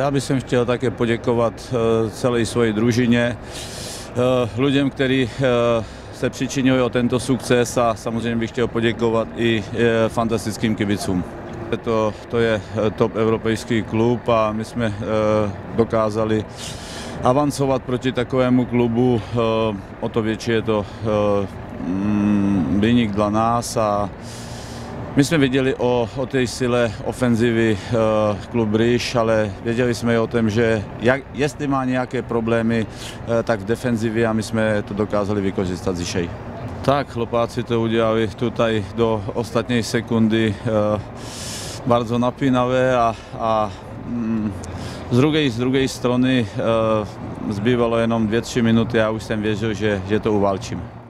Já bych chtěl také poděkovat celé svojej družině, lidem, kteří se přičinili o tento sukces, a samozřejmě bych chtěl poděkovat i fantastickým kibicům. To je top evropský klub a my jsme dokázali avancovat proti takovému klubu. O to větší je to viník dla nás a my jsme viděli o té sile ofenzivy klub Brygge, ale věděli jsme i o tom, že jestli má nějaké problémy, tak v defenzivě, a my jsme to dokázali vykořistat zišej. Tak, chlopáci to udělali tutaj do ostatní sekundy bardzo napínavé a z druhé strany zbývalo jenom 2-3 minuty a už jsem věřil, že to uvalčím.